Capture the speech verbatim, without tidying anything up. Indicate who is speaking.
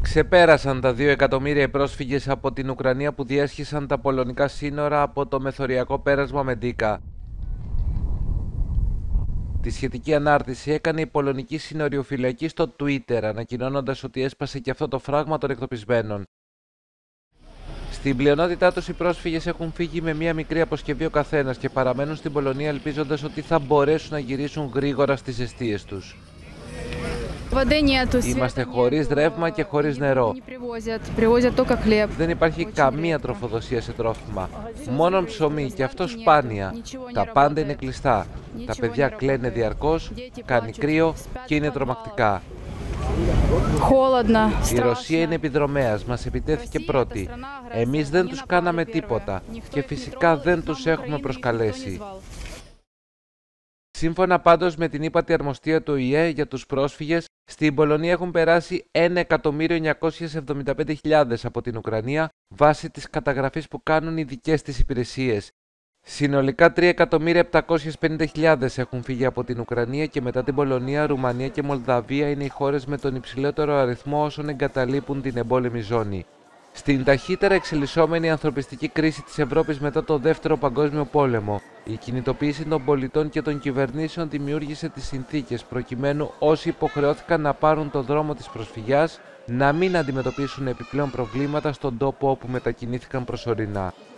Speaker 1: Ξεπέρασαν τα δύο εκατομμύρια οι πρόσφυγες από την Ουκρανία που διέσχισαν τα πολωνικά σύνορα από το μεθοριακό πέρασμα Μεντίκα. Τη σχετική ανάρτηση έκανε η πολωνική συνοριοφυλακή στο Twitter, ανακοινώνοντας ότι έσπασε και αυτό το φράγμα των εκτοπισμένων. Στην πλειονότητά τους οι πρόσφυγες έχουν φύγει με μία μικρή αποσκευή ο καθένας και παραμένουν στην Πολωνία ελπίζοντας ότι θα μπορέσουν να γυρίσουν γρήγορα στις αιστείες τους. Είμαστε χωρίς ρεύμα και χωρίς νερό. Δεν υπάρχει καμία τροφοδοσία σε τρόφιμα. Μόνο ψωμί και αυτό σπάνια. Τα πάντα είναι κλειστά. Τα παιδιά κλαίνε διαρκώς, κάνει κρύο και είναι τρομακτικά. Η Ρωσία είναι επιδρομέας, μας επιτέθηκε πρώτη. Εμείς δεν τους κάναμε τίποτα και φυσικά δεν τους έχουμε προσκαλέσει. Σύμφωνα πάντως με την ύπατη αρμοστία του Ο Η Ε για τους πρόσφυγες, στην Πολωνία έχουν περάσει ένα εκατομμύριο εννιακόσιες εβδομήντα πέντε χιλιάδες από την Ουκρανία βάσει της καταγραφής που κάνουν οι δικές της υπηρεσίες. Συνολικά τρία εκατομμύρια επτακόσιες πενήντα χιλιάδες έχουν φύγει από την Ουκρανία και μετά την Πολωνία, Ρουμανία και Μολδαβία είναι οι χώρες με τον υψηλότερο αριθμό όσων εγκαταλείπουν την εμπόλεμη ζώνη. Στην ταχύτερα εξελισσόμενη ανθρωπιστική κρίση της Ευρώπης μετά το Δεύτερο Παγκόσμιο Πόλεμο, η κινητοποίηση των πολιτών και των κυβερνήσεων δημιούργησε τις συνθήκες προκειμένου όσοι υποχρεώθηκαν να πάρουν το δρόμο της προσφυγιάς να μην αντιμετωπίσουν επιπλέον προβλήματα στον τόπο όπου μετακινήθηκαν προσωρινά.